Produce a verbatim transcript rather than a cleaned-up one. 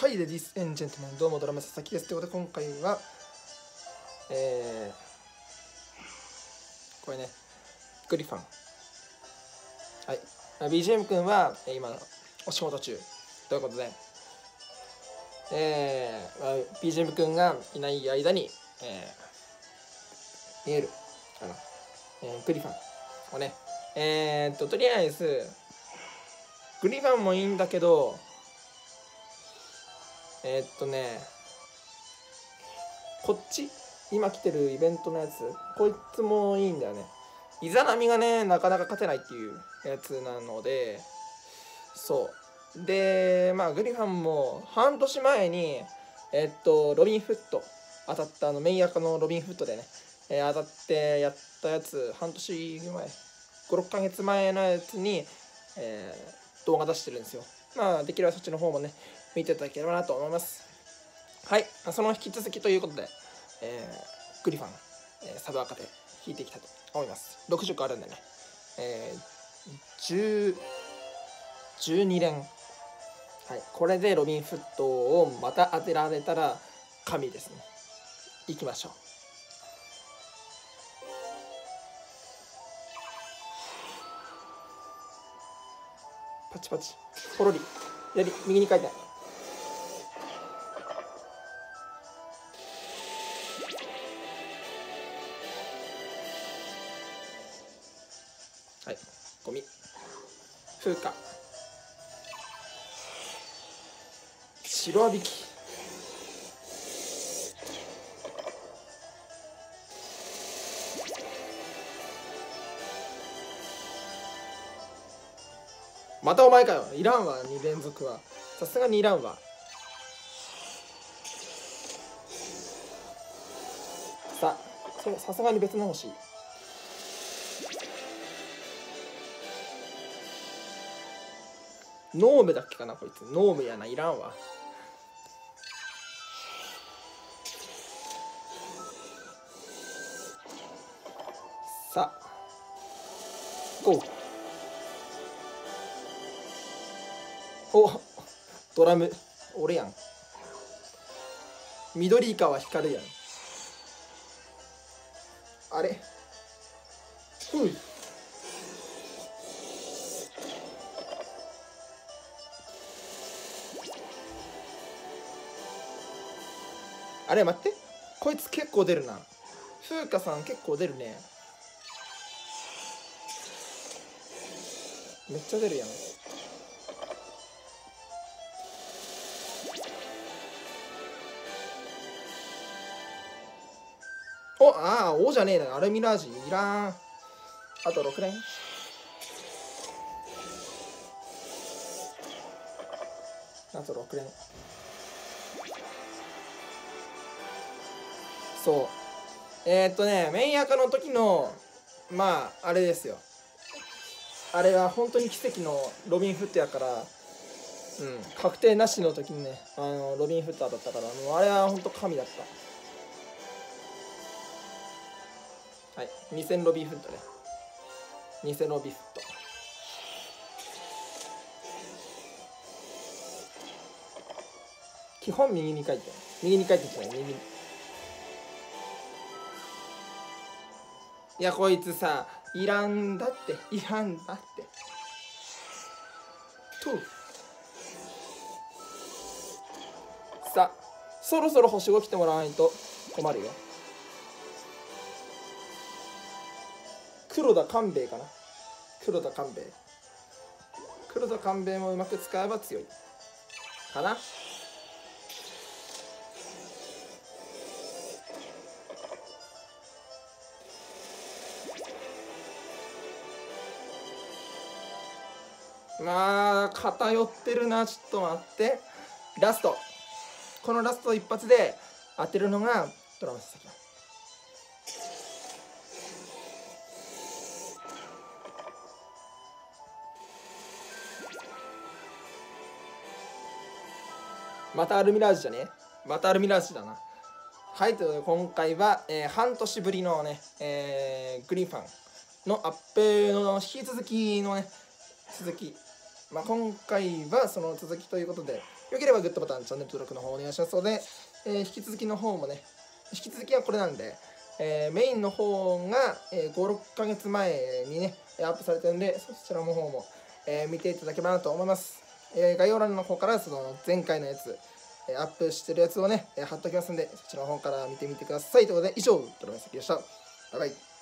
はいレディースエンジェントメン、どうもドラム佐々木です。ということで今回はえー、これねグリファン、はい ビージーエム 君は今お仕事中ということで、えー、ビージーエム 君がいない間に、えー、見えるあの、えー、グリファンをねえー、っととりあえずグリファンもいいんだけど、えー、っとねこっち今来てるイベントのやつ、こいつもいいんだよね。イザナミがねなかなか勝てないっていうやつなので、そうでまあグリファンも半年前にえっとロビンフット当たった、あのメイヤカのロビンフットでね、えー、当たってやったやつ、半年前ごろっかげつまえのやつに、えー、動画出してるんですよ。まあできればそっちの方もね見ていただければなと思います。はい、その引き続きということで、えー、グリファン、えー、サブアカで引いていきたいと思います。ろくじゅっこあるんでね、えー、じゅうにれん、はい、これでロビンフットをまた当てられたら神ですね。いきましょう。パチパチポロリ左右に書いてない。はい、ゴミ風化白あびきまたお前かよ。いらんわに連続は、さすがにいらんわ。さあさすがに別の欲しい。ノームだっけかなこいつ。ノームやな、いらんわ。さあゴー。おドラム俺やん。緑川光やん。あれふいあれ待って、こいつ結構出るな。風花さん結構出るね。めっちゃ出るやん。おああ王じゃねえな、アルミラージいらん。あとろく連。あとろく連。そうえー、っとねメインアカの時のまああれですよ、あれは本当に奇跡のロビンフットやから、うん、確定なしの時にねあのロビンフッターだったから、もうあれは本当神だった。はいにせんロビンフットね、にせんロビンフット。基本右に書いて右に書いてきない。右にいやこいつさいらんだって、いらんだってと。さあそろそろ星ご来てもらわないと困るよ。黒田官兵衛かな。黒田官兵衛黒田官兵衛もうまく使えば強いかな。まあ偏ってるな。ちょっと待って、ラストこのラスト一発で当てるのがドラマ佐々木だ。またアルミラージュじゃねまたアルミラージュだな。はい、ということで今回は、えー、半年ぶりのね、えー、グリーンファンのアップの引き続きのね続き、 まあ、今回はその続きということで、よければグッドボタン、チャンネル登録の方お願いしますので、えー、引き続きの方もね、引き続きはこれなんで、えー、メインの方が、えー、ご、ろっかげつまえにね、アップされてるんで、そちらの方も、えー、見ていただければなと思います。えー、概要欄の方からその前回のやつ、えー、アップしてるやつをね、えー、貼っておきますんで、そちらの方から見てみてください。ということで、以上、ドラマ先でした。バイバイ。